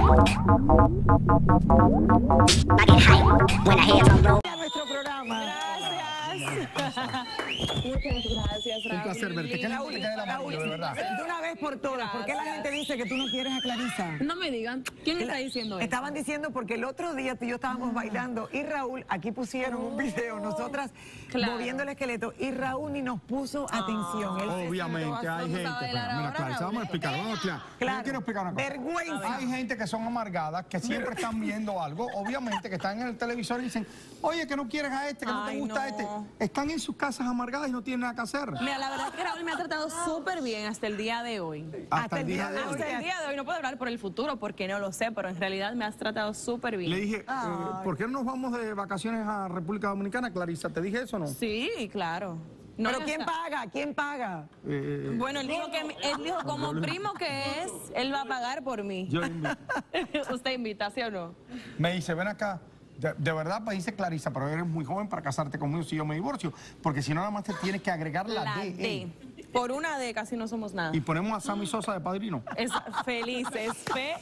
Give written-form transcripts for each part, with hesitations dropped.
Nuestro programa. Muchas gracias, Raúl. Un placer verte. Qué lejos te queda la mano, de verdad. De una vez por todas, ¿por qué la gente dice que tú no quieres a Clarisa? No me digan, ¿quién está diciendo eso? Estaban diciendo porque el otro día tú y yo estábamos bailando y Raúl, aquí pusieron un video, nosotras moviendo el esqueleto y Raúl ni nos puso atención. Él Obviamente, hay gente. Mira, Clarisa, vamos a explicar. Vamos a Claro. Yo quiero explicar una cosa. Vergüenza. Hay gente que son amargadas, que siempre están viendo algo, obviamente, que están en el televisor y dicen, oye, que no quieres a este, que no te gusta este. Están en sus casas amargadas y no tienen nada que hacer. Mira, la verdad es que Raúl me ha tratado súper bien hasta el día de hoy. Hasta el día de hoy. Hasta el día de hoy, no puedo hablar por el futuro porque no lo sé, pero en realidad me has tratado súper bien. Le dije, ¿por qué no nos vamos de vacaciones a República Dominicana, Clarisa? ¿Te dije eso o no? Sí, claro. No, ¿Pero quién paga? ¿Quién paga? Bueno, él dijo como primo que es, él va a pagar por mí. Yo invito. ¿Usted invita, sí o no? Me dice, ven acá. De verdad, me dice Clarisa, pero eres muy joven para casarte conmigo si yo me divorcio. Porque si no, nada más te tienes que agregar la D. Por una D casi no somos nada. Y ponemos a Sammy Sosa de padrino. Felices.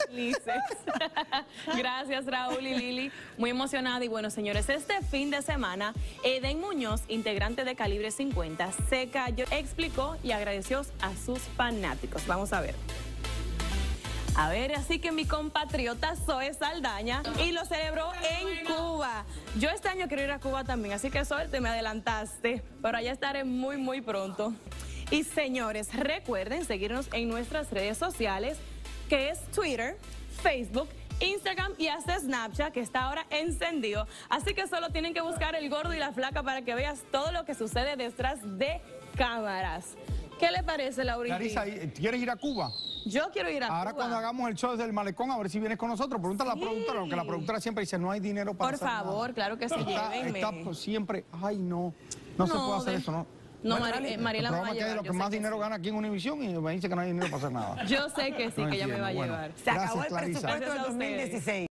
Gracias, Raúl y Lili. Muy emocionada. Y bueno, señores, este fin de semana, Eden Muñoz, integrante de Calibre 50, se cayó, explicó y agradeció a sus fanáticos. Vamos a ver. A ver, así que mi compatriota Zoe Saldaña y lo celebró en Cuba. Yo este año quiero ir a Cuba también, así que Zoe, te me adelantaste, pero allá estaré muy, muy pronto. Y señores, recuerden seguirnos en nuestras redes sociales, que es Twitter, Facebook, Instagram y hasta Snapchat, que está ahora encendido. Así que solo tienen que buscar El Gordo y la Flaca para que veas todo lo que sucede detrás de cámaras. ¿Qué le parece, Laurita? Clarisa, ¿quieres ir a Cuba? Yo quiero ir a Cuba. Ahora cuando hagamos el show desde el malecón, a ver si vienes con nosotros. Pregúntale a la productora, porque la productora siempre dice, no hay dinero para hacer nada. Por favor, claro que sí, llévenme. Está siempre, ay no se puede hacer eso, ¿no? No, Mariela me va a que es llevar. de lo que más dinero gana aquí en Univisión y me dice que no hay dinero para hacer nada. Yo sé que sí, que ella me va a llevar. Se acabó el presupuesto Gracias del a ustedes. 2016.